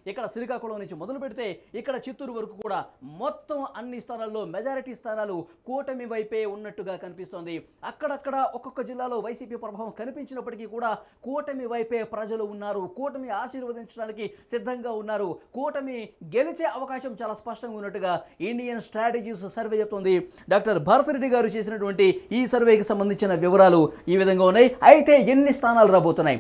ఇక్కడ శ్రీకాకుళం నుంచి మొదలు పెడితే ఇక్కడ చిత్తూరు వరకు కూడా మొత్తం అన్ని స్థానాల్లో మెజారిటీ స్థానాలు కూటమి వైపే ఉన్నట్టుగా కనిపిస్తోంది. అక్కడక్కడ ఒక్కొక్క జిల్లాలో వైసీపీ ప్రభావం కనిపించినప్పటికీ కూడా కూటమి వైపే ప్రజలు ఉన్నారు. కూటమి ఆశీర్వదించడానికి సిద్ధంగా ఉన్నారు. కూటమి గెలిచే అవకాశం చాలా స్పష్టంగా ఉన్నట్టుగా ఇండియన్ స్ట్రాటజీస్ సర్వే చెప్తోంది. డాక్టర్ భారతిరెడ్డి గారు చేసినటువంటి ఈ సర్వేకి సంబంధించిన వివరాలు ఈ విధంగా ఉన్నాయి. అయితే ఎన్ని స్థానాలు రాబోతున్నాయి?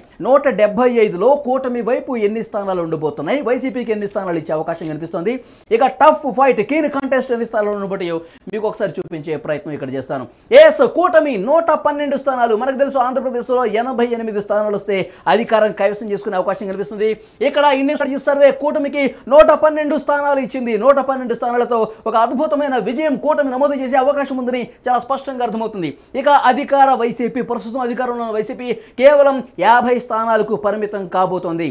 175లో కూటమి వైపు ఎన్ని స్థానాలు ఉండబోతున్నాయి? వైసీపీకి ఎన్ని స్థానాలు ఇచ్చే అవకాశం కనిపిస్తుంది? ఇక టఫ్ ఫైట్ కీన్ కంటెస్ట్ ఎన్ని స్థానాలు ఉండబట్టి మీకు ఒకసారి చూపించే ప్రయత్నం ఇక్కడ చేస్తాను. ఎస్, కూటమి 112 స్థానాలు. మనకు తెలుసు ఆంధ్రప్రదేశ్లో 88 స్థానాలు వస్తే అధికారం కైవసం చేసుకునే అవకాశం కనిపిస్తుంది. ఇక్కడ ఇండియన్ స్ట్రాటజీ సర్వే కూటమికి 112 స్థానాలు ఇచ్చింది. 112 స్థానాలతో ఒక అద్భుతమైన విజయం కూటమి నమోదు చేసే అవకాశం ఉందని చాలా స్పష్టంగా అర్థమవుతుంది. ఇక అధికార వైసీపీ, ప్రస్తుతం అధికారంలో ఉన్న వైసీపీ కేవలం 50 స్థానాలకు పరిమితం కాబోతోంది.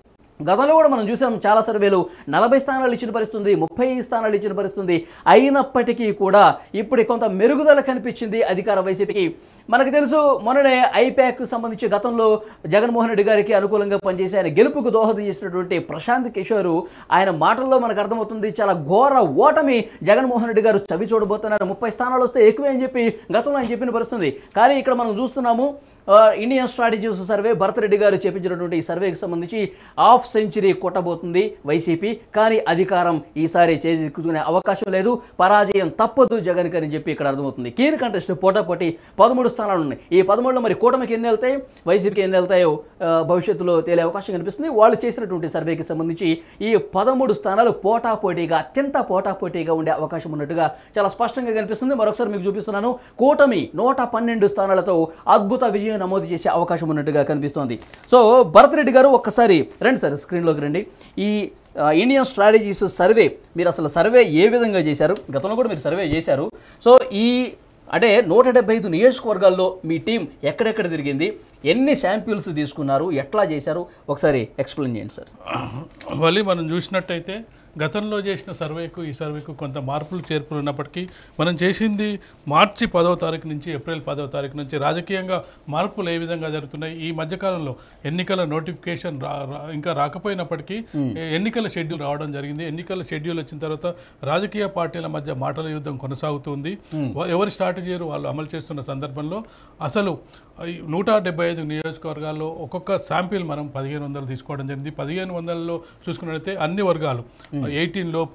గతంలో కూడా మనం చూసాం చాలా సర్వేలు 40 స్థానాలు ఇచ్చిన పరిస్థితుంది, 30 స్థానాలు ఇచ్చిన పరిస్థితుంది. అయినప్పటికీ కూడా ఇప్పుడు కొంత మెరుగుదల కనిపించింది అధికార వైసీపీకి. మనకు తెలుసు మొన్ననే ఐప్యాక్ సంబంధించి గతంలో జగన్మోహన్ రెడ్డి గారికి అనుకూలంగా పనిచేసి ఆయన గెలుపుకు దోహదం చేసినటువంటి ప్రశాంత్ కిషోర్, ఆయన మాటల్లో మనకు అర్థమవుతుంది చాలా ఘోర ఓటమి జగన్మోహన్ రెడ్డి గారు చవి చూడబోతున్నారు. 30 స్థానాలు వస్తే ఎక్కువే అని చెప్పి గతంలో ఆయన చెప్పిన పరిస్థితుంది. కానీ ఇక్కడ మనం చూస్తున్నాము ఇండియన్ స్ట్రాటజీస్ సర్వే భరతరెడ్డి గారు చేపించినటువంటి ఈ సర్వేకి సంబంధించి హాఫ్ సెంచరీ కొట్టబోతుంది వైసీపీ. కానీ అధికారం ఈసారి చేజిక్కునే అవకాశం లేదు. పరాజయం తప్పదు జగన్ అని చెప్పి ఇక్కడ అర్థమవుతుంది. కీన్ కంటెస్ట్ పోటాపోటీ 13 స్థానాలు ఉన్నాయి. ఈ 13లో మరి కూటమికి ఎన్ని వెళ్తాయో వైసీపీకి ఎన్ని వెళ్తాయో భవిష్యత్తులో తేలే అవకాశం కనిపిస్తుంది. వాళ్ళు చేసినటువంటి సర్వేకి సంబంధించి ఈ 13 స్థానాలు పోటాపోటీగా, అత్యంత పోటాపోటీగా ఉండే అవకాశం ఉన్నట్టుగా చాలా స్పష్టంగా కనిపిస్తుంది. మరొకసారి మీకు చూపిస్తున్నాను. కూటమి 112 స్థానాలతో అద్భుత విజయం నమోదు చేసే అవకాశం ఉన్నట్టుగా కనిపిస్తోంది. సో భరతరెడ్డి గారు ఒక్కసారి రండి సార్, స్క్రీన్లోకి రండి. ఈ ఇండియన్ స్ట్రాటజీస్ సర్వే, మీరు అసలు సర్వే ఏ విధంగా చేశారు? గతంలో కూడా మీరు సర్వే చేశారు. సో ఈ అంటే 175 నియోజకవర్గాల్లో మీ టీం ఎక్కడెక్కడ తిరిగింది, ఎన్ని శాంపిల్స్ తీసుకున్నారు, ఎట్లా చేశారు, ఒకసారి ఎక్స్ప్లెయిన్ చేయండి సార్. మళ్ళీ మనం చూసినట్టయితే గతంలో చేసిన సర్వేకు ఈ సర్వేకు కొంత మార్పులు చేర్పులు ఉన్నప్పటికీ మనం చేసింది మార్చి 10వ తారీఖు నుంచి ఏప్రిల్ 10వ తారీఖు నుంచి రాజకీయంగా మార్పులు ఏ విధంగా జరుగుతున్నాయి, ఈ మధ్యకాలంలో ఎన్నికల నోటిఫికేషన్ ఇంకా రాకపోయినప్పటికీ ఎన్నికల షెడ్యూల్ రావడం జరిగింది. ఎన్నికల షెడ్యూల్ వచ్చిన తర్వాత రాజకీయ పార్టీల మధ్య మాటల యుద్ధం కొనసాగుతుంది. ఎవరి స్ట్రాటజీలు వాళ్ళు అమలు చేస్తున్న సందర్భంలో అసలు 175 నియోజకవర్గాల్లో ఒక్కొక్క శాంపిల్ మనం 1500 తీసుకోవడం జరిగింది. 1500లో చూసుకున్నట్లయితే అన్ని వర్గాలు 18 లోపు,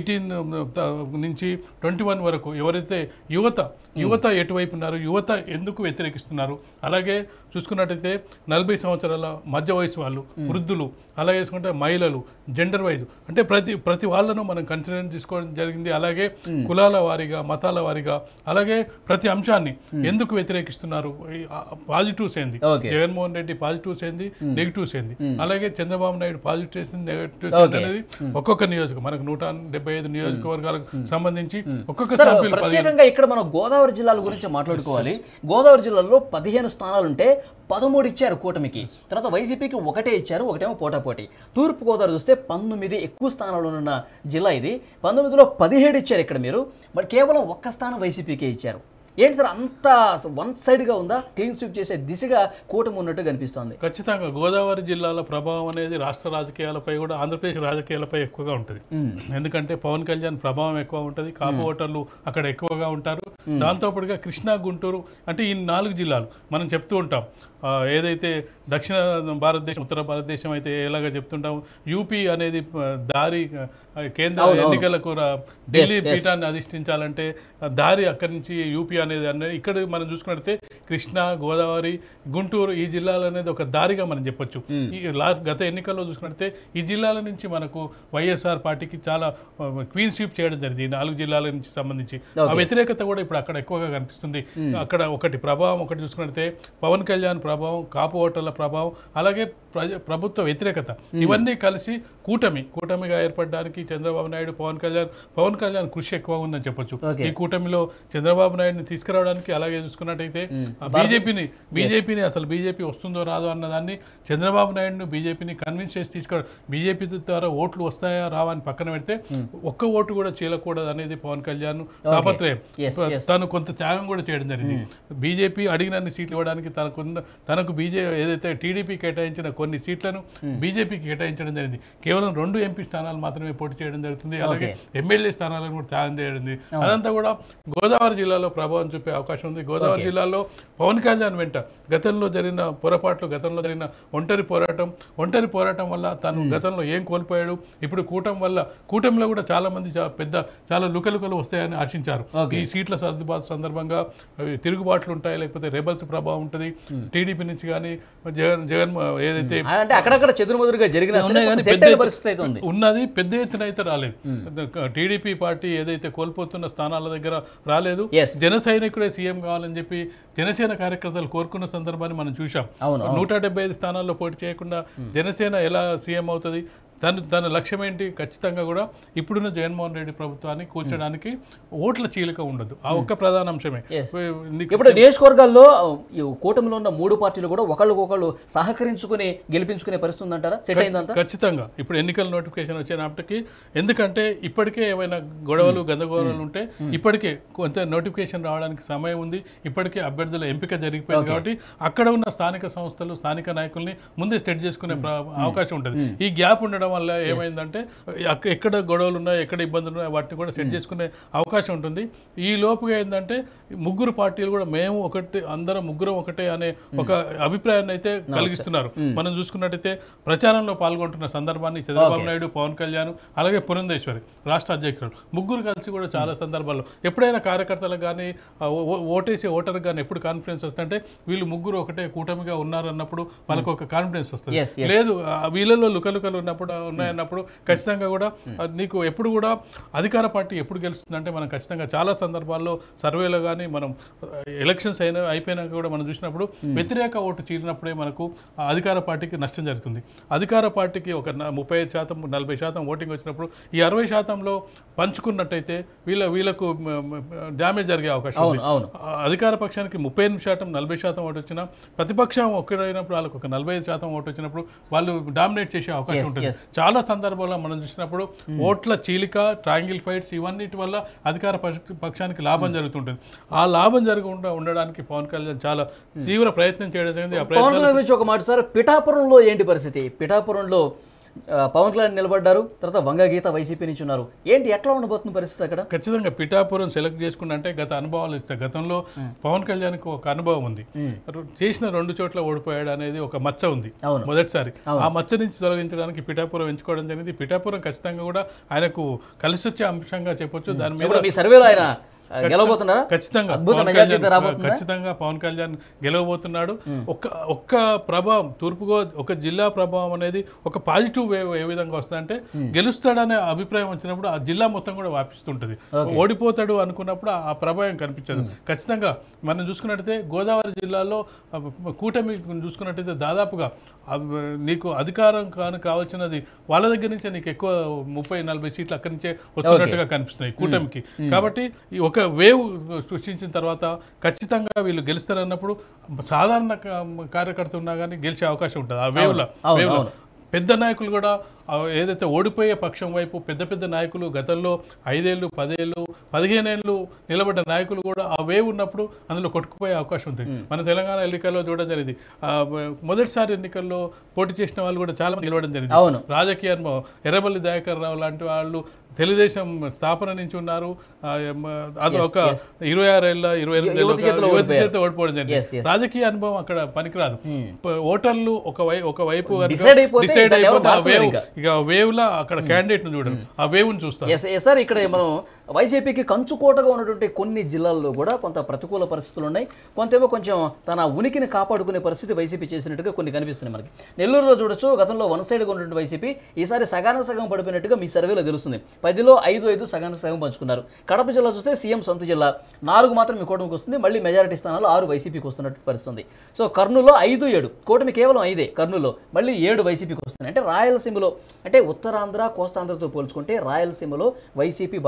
18 నుంచి 21 వరకు ఎవరైతే యువత ఎటువైపు ఉన్నారు, యువత ఎందుకు వ్యతిరేకిస్తున్నారు, అలాగే చూసుకున్నట్టయితే 40 సంవత్సరాల మధ్య వయసు వాళ్ళు, వృద్ధులు, అలాగే చూసుకుంటే మహిళలు, జెండర్ వైజ్ అంటే ప్రతి వాళ్ళను మనం కన్సిడర్ తీసుకోవడం జరిగింది. అలాగే కులాల వారీగా, మతాల వారీగా, అలాగే ప్రతి అంశాన్ని ఎందుకు వ్యతిరేకిస్తున్నారు, పాజిటివ్స్ ఏంది, జగన్మోహన్ రెడ్డి పాజిటివ్స్ ఏంది, నెగిటివ్స్ ఏంది, అలాగే చంద్రబాబు నాయుడు పాజిటివ్స్ ఏంది, నెగిటివ్స్ ఏంది అనేది ఒక్కొక్క నియోజకవర్గం మనకు 175 నియోజకవర్గాలకు సంబంధించి ఒక్కొక్క శాంపిల్. ప్రత్యేకంగా ఇక్కడ మనం గోదావరి జిల్లాల గురించి మాట్లాడుకోవాలి. గోదావరి జిల్లాలో 15 స్థానాలుంటే 13 ఇచ్చారు కూటమికి, తర్వాత వైసీపీకి 1 ఇచ్చారు, 1 పోటాపోటీ. తూర్పు గోదావరి చూస్తే 19 ఎక్కువ స్థానాలు ఉన్న జిల్లా ఇది. 19లో 17 ఇచ్చారు ఇక్కడ మీరు, మరి కేవలం 1 స్థానం వైసీపీకే ఇచ్చారు. ఏంటి సార్ అంత వన్ సైడ్గా ఉందా? క్లీన్ స్వీప్ చేసే దిశగా కూటమి ఉన్నట్టు కనిపిస్తోంది. ఖచ్చితంగా గోదావరి జిల్లాల ప్రభావం అనేది రాష్ట్ర రాజకీయాలపై కూడా ఆంధ్రప్రదేశ్ రాజకీయాలపై ఎక్కువగా ఉంటుంది. ఎందుకంటే పవన్ కళ్యాణ్ ప్రభావం ఎక్కువ ఉంటుంది, కాపు ఓటర్లు అక్కడ ఎక్కువగా ఉంటారు. దాంతోపాటుగా కృష్ణా, గుంటూరు అంటే ఈ 4 జిల్లాలు మనం చెప్తూ ఉంటాం. ఏదైతే దక్షిణ భారతదేశం, ఉత్తర భారతదేశం అయితే ఎలాగ చెప్తుంటాము, యూపీ అనేది దారి, కేంద్ర ఎన్నికలకు ఢిల్లీ పీఠాన్ని అధిష్ఠించాలంటే దారి అక్కడి నుంచి యూపీ అనేది ఇక్కడ మనం చూసుకున్నట్లయితే కృష్ణా, గోదావరి, గుంటూరు ఈ జిల్లాలు అనేది ఒక దారిగా మనం చెప్పొచ్చు. ఈ గత ఎన్నికల్లో చూసుకున్నట్లయితే ఈ జిల్లాల నుంచి మనకు వైఎస్ఆర్ పార్టీకి చాలా క్వీన్ స్వీప్ చేయడం జరిగింది. 4 జిల్లాల నుంచి సంబంధించి ఆ వ్యతిరేకత కూడా ఇప్పుడు అక్కడ ఎక్కువగా కనిపిస్తుంది. అక్కడ ఒకటి ప్రభావం, ఒకటి చూసుకున్నట్లయితే పవన్ కళ్యాణ్ ప్రభావం, కాపు ఓటర్ల ప్రభావం, అలాగే ప్రభుత్వ వ్యతిరేకత, ఇవన్నీ కలిసి కూటమిగా ఏర్పడడానికి చంద్రబాబు నాయుడు, పవన్ కళ్యాణ్ కృషి ఎక్కువ ఉందని చెప్పొచ్చు. ఈ కూటమిలో చంద్రబాబు నాయుడిని తీసుకురావడానికి, అలాగే చూసుకున్నట్టయితే బీజేపీని అసలు బీజేపీ వస్తుందో రాదో అన్నదాన్ని చంద్రబాబు నాయుడును బీజేపీని కన్విన్స్ చేసి తీసుకురావడం, బీజేపీ ద్వారా ఓట్లు వస్తాయా రావా అని పక్కన పెడితే ఒక్క ఓటు కూడా చీలకూడదు అనేది పవన్ కళ్యాణ్ తాపత్రయం. తను కొంత త్యాగం కూడా చేయడం జరిగింది. బీజేపీ అడిగినన్ని సీట్లు ఇవ్వడానికి తనకు ఏదైతే టీడీపీ కేటాయించిన కొన్ని సీట్లను బీజేపీకి కేటాయించడం జరిగింది. కేవలం 2 ఎంపీ స్థానాలు మాత్రమే పోటీ చేయడం జరుగుతుంది. అలాగే ఎమ్మెల్యే స్థానాలను కూడా త్యాగం చేయడం. అదంతా కూడా గోదావరి జిల్లాలో ప్రభావం చూపే అవకాశం ఉంది. గోదావరి జిల్లాలో పవన్ కళ్యాణ్ వెంట గతంలో జరిగిన పొరపాట్లు, గతంలో జరిగిన ఒంటరి పోరాటం వల్ల తను గతంలో ఏం కోల్పోయాడు, ఇప్పుడు కూటమిలో కూడా చాలా మంది చాలా లుకలుకలు వస్తాయని ఆశించారు. ఈ సీట్ల సర్దుబాటు సందర్భంగా తిరుగుబాట్లు ఉంటాయి, లేకపోతే రెబల్స్ ప్రభావం ఉంటుంది, టీడీపీ నుంచి కానీ జగన్ ఏదైతే అక్కడక్కడ చెదురుమదురుగా జరిగిన ఉన్నది పెద్ద ఎత్తున అయితే రాలేదు. టీడీపీ పార్టీ ఏదైతే కోల్పోతున్న స్థానాల దగ్గర రాలేదు. జన సైనికుడే సీఎం కావాలని చెప్పి జనసేన కార్యకర్తలు కోరుకున్న సందర్భాన్ని మనం చూసాం. 175 స్థానాల్లో పోటీ చేయకుండా జనసేన ఎలా సీఎం అవుతుంది? తన లక్ష్యం ఏంటి? ఖచ్చితంగా కూడా ఇప్పుడున్న జగన్మోహన్ రెడ్డి ప్రభుత్వాన్ని కూల్చడానికి ఓట్ల చీలిక ఉండదు. ఆ ఒక్క ప్రధాన అంశమే. ఇప్పుడు నియోజకవర్గాల్లో కూటమిలో ఉన్న 3 పార్టీలు కూడా ఒకళ్ళకొకళ్ళు సహకరించుకుని గెలిపించుకునే పరిస్థితి ఉందంటారా? సెట్ అయిందంతా? ఖచ్చితంగా. ఇప్పుడు ఎన్నికల నోటిఫికేషన్ వచ్చినప్పటికీ, ఎందుకంటే ఇప్పటికే ఏమైనా గొడవలు గందరగోళాలు ఉంటే ఇప్పటికే కొంత నోటిఫికేషన్ రావడానికి సమయం ఉంది. ఇప్పటికే అభ్యర్థుల ఎంపిక జరిగిపోయింది కాబట్టి అక్కడ ఉన్న స్థానిక సంస్థలు, స్థానిక నాయకుల్ని ముందే సెట్ చేసుకునే అవకాశం ఉంటుంది. ఈ గ్యాప్ ఉండడం వల్ల ఏమైందంటే ఎక్కడ గొడవలు ఉన్నాయి, ఎక్కడ ఇబ్బందులు ఉన్నాయి, వాటిని కూడా సెట్ చేసుకునే అవకాశం ఉంటుంది. ఈ లోపుగా ఏంటంటే 3 పార్టీలు కూడా మేము ఒకటి, అందరం ముగ్గురం ఒకటే అనే ఒక అభిప్రాయాన్ని అయితే కలిగిస్తున్నారు. మనం చూసుకున్నట్టయితే ప్రచారంలో పాల్గొంటున్న సందర్భాన్ని చంద్రబాబు నాయుడు, పవన్ కళ్యాణ్, అలాగే పురంధేశ్వరి రాష్ట్ర అధ్యక్షులు ముగ్గురు కలిసి కూడా చాలా సందర్భాల్లో ఎప్పుడైనా కార్యకర్తలకు కానీ ఓటేసే ఓటర్కి కానీ ఎప్పుడు కాన్ఫిడెన్స్ వస్తుంటే వీళ్ళు ముగ్గురు ఒకటే కూటమిగా ఉన్నారు అన్నప్పుడు వాళ్ళకు ఒక కాన్ఫిడెన్స్ వస్తుంది. లేదు వీళ్ళలో లుకలుకలు ఉన్నాయన్నప్పుడు ఖచ్చితంగా కూడా నీకు ఎప్పుడు కూడా అధికార పార్టీ ఎప్పుడు గెలుస్తుందంటే మనం ఖచ్చితంగా చాలా సందర్భాల్లో సర్వేలో కానీ మనం ఎలక్షన్స్ అయిపోయినాక కూడా మనం చూసినప్పుడు వ్యతిరేక ఓటు చీలినప్పుడే మనకు అధికార పార్టీకి నష్టం జరుగుతుంది. అధికార పార్టీకి ఒక 35%, 40% ఓటింగ్ వచ్చినప్పుడు ఈ 60%లో పంచుకున్నట్టయితే వీళ్ళకు డ్యామేజ్ జరిగే అవకాశం ఉంది. అధికార పక్షానికి 38%, 40% ఓటు వచ్చినా ప్రతిపక్షం ఒక్కడైనప్పుడు వాళ్ళకు ఒక 45% ఓటు వచ్చినప్పుడు వాళ్ళు డామినేట్ చేసే అవకాశం ఉంటుంది. చాలా సందర్భాల్లో మనం చూసినప్పుడు ఓట్ల చీలిక, ట్రయాంగిల్ ఫైట్స్ ఇవన్నిటి వల్ల అధికార పక్షానికి లాభం జరుగుతుంటుంది. ఆ లాభం జరగకుండా ఉండడానికి పవన్ కళ్యాణ్ చాలా తీవ్ర ప్రయత్నం చేయడం జరిగింది. ఆ ప్రయత్నం ఒక మాట సార్, పిఠాపురంలో ఏంటి పరిస్థితి? పిఠాపురంలో పవన్ కళ్యాణ్ నిలబడ్డారు, తర్వాత వంగగీత వైసీపీ నుంచి ఉన్నారు. ఏంటి, ఎట్లా ఉండబోతున్న పరిస్థితి అక్కడ? ఖచ్చితంగా పిఠాపురం సెలెక్ట్ చేసుకుంటే గత అనుభవాలు ఇస్తాయి. గతంలో పవన్ కళ్యాణ్కి ఒక అనుభవం ఉంది. చేసిన 2 చోట్ల ఓడిపోయాడు అనేది ఒక మచ్చ ఉంది మొదటిసారి. ఆ మచ్చ నుంచి తొలగించడానికి పిఠాపురం ఎంచుకోవడం జరిగింది. పిఠాపురం ఖచ్చితంగా కూడా ఆయనకు కలిసి వచ్చే అంశంగా చెప్పొచ్చు. దాని మీద సర్వేలో ఆయన ఖచ్చితంగా పవన్ కళ్యాణ్ గెలవబోతున్నాడు. ఒక్క ప్రభావం తూర్పుగో ఒక జిల్లా ప్రభావం అనేది ఒక పాజిటివ్ వేవ్ ఏ విధంగా వస్తుందంటే గెలుస్తాడనే అభిప్రాయం వచ్చినప్పుడు ఆ జిల్లా మొత్తం కూడా వ్యాపిస్తుంటది. ఓడిపోతాడు అనుకున్నప్పుడు ఆ ప్రభావం కనిపించదు. ఖచ్చితంగా మనం చూసుకున్నట్టయితే గోదావరి జిల్లాలో కూటమి చూసుకున్నట్టయితే దాదాపుగా నీకు అధికారం కావాల్సినది వాళ్ళ దగ్గర నుంచే నీకు ఎక్కువ 30-40 సీట్లు అక్కడి నుంచే వచ్చినట్టుగా కనిపిస్తున్నాయి కూటమికి. కాబట్టి ఒక వేవ్ సృష్టించిన తర్వాత ఖచ్చితంగా వీళ్ళు గెలుస్తారన్నప్పుడు సాధారణ కార్యకర్త ఉన్నా కానీ గెలిచే అవకాశం ఉంటుంది. ఆ వేవ్లో పెద్ద నాయకులు కూడా ఏదైతే ఓడిపోయే పక్షం వైపు పెద్ద నాయకులు గతంలో 5 ఏళ్ళు 10 ఏళ్ళు 15 ఏళ్ళు నిలబడ్డ నాయకులు కూడా ఆ వేవ్ ఉన్నప్పుడు అందులో కొట్టుకుపోయే అవకాశం ఉంటుంది. మన తెలంగాణ ఎన్నికల్లో చూడడం జరిగింది. మొదటిసారి ఎన్నికల్లో పోటీ చేసిన వాళ్ళు కూడా చాలా మంది నిలబడడం జరిగింది. రాజకీయ అనుభవం ఎర్రబల్లి దయాకర్ రావు లాంటి వాళ్ళు తెలుగుదేశం స్థాపన నుంచి ఉన్నారు. అది ఒక 26 ఏళ్ళ 28 ఏళ్ళ యువత ఓడిపోవడం జరిగింది. రాజకీయ అనుభవం అక్కడ పనికిరాదు. ఓటర్లు ఒకవైపు డిసైడ్ అయిపోతే ఆ వేవ్ ఇక వేవ్ లా అక్కడ క్యాండిడేట్ ను చూడరు, ఆ వేవ్ ను చూస్తారు. సార్ ఇక్కడ మనం వైసీపీకి కంచుకోటగా ఉన్నటువంటి కొన్ని జిల్లాల్లో కూడా కొంత ప్రతికూల పరిస్థితులు ఉన్నాయి. కొంచెం తన ఉనికిని కాపాడుకునే పరిస్థితి వైసీపీ చేసినట్టుగా కొన్ని కనిపిస్తున్నాయి మనకి. నెల్లూరులో చూడొచ్చు, గతంలో 1 సైడ్గా ఉన్నటువంటి వైసీపీ ఈసారి సగానికి సగం పడిపోయినట్టుగా మీ సర్వేలో తెలుస్తుంది. 10లో 5 సగానికి సగం పంచుకున్నారు. కడప జిల్లా చూస్తే సీఎం సొంత జిల్లా 4 మాత్రం మీ కూటమికి వస్తుంది. మళ్ళీ మెజారిటీ స్థానాలు 6 వైసీపీకి వస్తున్నట్టు పరిస్థితి. సో కర్నూలులో 5-7 కూటమి కేవలం 5 కర్నూలులో, మళ్ళీ 7 వైసీపీకి వస్తుంది. అంటే రాయలసీమలో, అంటే ఉత్తరాంధ్ర కోస్తాంధ్రతో పోల్చుకుంటే రాయలసీమలో వైసీపీ బలంగా ఉందని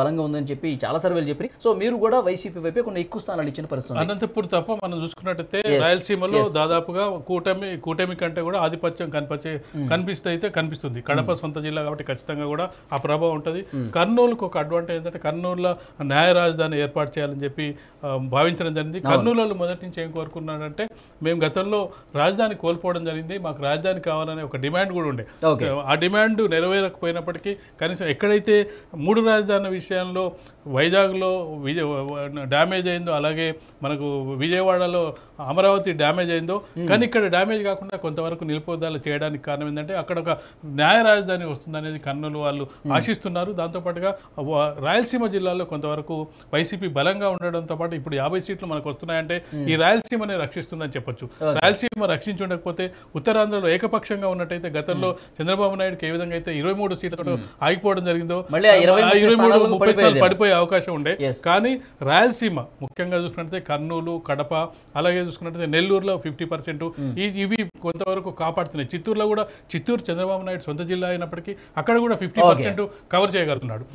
అని చెప్పి చాలా సర్వేలు చెప్పి, సో మీరు కూడా వైసీపీ వైపే కొన్ని ఎక్కువ స్థానాలు ఇచ్చిన పరిస్థితి. అనంతపూర్ తప్ప మనం చూసుకున్నట్టయితే రాయలసీమలో దాదాపుగా కూటమి కంటే కూడా ఆధిపత్యం కనిపిస్తుంది. కడప సొంత జిల్లా కాబట్టి ఖచ్చితంగా కూడా ఆ ప్రభావం ఉంటుంది. కర్నూలుకు ఒక అడ్వాంటేజ్ ఏంటంటే కర్నూలులో న్యాయ రాజధాని ఏర్పాటు చేయాలని చెప్పి భావించడం జరిగింది. కర్నూలు మొదటి నుంచి ఏం కోరుకున్నాడంటే, మేము గతంలో రాజధాని కోల్పోవడం జరిగింది, మాకు రాజధాని కావాలనే ఒక డిమాండ్ కూడా ఉండే. ఆ డిమాండ్ నెరవేరకపోయినప్పటికీ కనీసం ఎక్కడైతే 3 రాజధానుల విషయంలో వైజాగ్లో డ్యామేజ్ అయిందో, అలాగే మనకు విజయవాడలో అమరావతి డ్యామేజ్ అయిందో, కానీ ఇక్కడ డ్యామేజ్ కాకుండా కొంతవరకు నిలుపుదల చేయడానికి కారణం ఏంటంటే అక్కడ ఒక న్యాయ రాజధాని వస్తుందనేది కర్నూలు వాళ్ళు ఆశిస్తున్నారు. దాంతోపాటుగా రాయలసీమ జిల్లాలో కొంతవరకు వైసీపీ బలంగా ఉండడంతో పాటు ఇప్పుడు 50 సీట్లు మనకు వస్తున్నాయంటే ఈ రాయలసీమనే రక్షిస్తుందని చెప్పొచ్చు. రాయలసీమ రక్షించి ఉండకపోతే ఉత్తరాంధ్రలో ఏకపక్షంగా ఉన్నట్టయితే గతంలో చంద్రబాబు నాయుడుకి ఏ విధంగా అయితే 23 సీట్లతో ఆగిపోవడం జరిగిందో 23-30 సార్లు పడిపోయే అవకాశం ఉండే. కానీ రాయలసీమ ముఖ్యంగా చూసుకున్నట్లయితే కర్నూలు, కడప, అలాగే చూసుకున్నట్లయితే నెల్లూరులో 50% ఇవి కొంతవరకు కాపాడుతున్నాయి. చిత్తూరులో కూడా, చిత్తూరు చంద్రబాబు నాయుడు సొంత జిల్లా అయినప్పటికీ అక్కడ కూడా 50% కవర్ చేయగలుగుతున్నాడు.